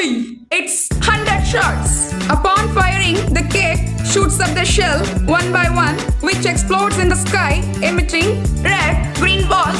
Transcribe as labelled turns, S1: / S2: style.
S1: It's 100 shots. Upon firing, the cake shoots up the shell one by one, which explodes in the sky, emitting red, green balls